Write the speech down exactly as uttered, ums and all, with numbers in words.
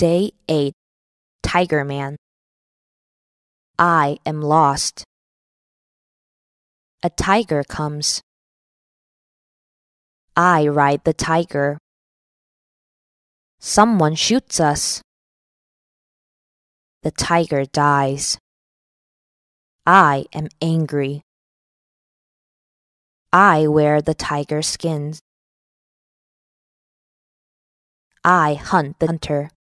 Day eight. Tiger Man. I am lost. A tiger comes. I ride the tiger. Someone shoots us. The tiger dies. I am angry. I wear the tiger skins. I hunt the hunter.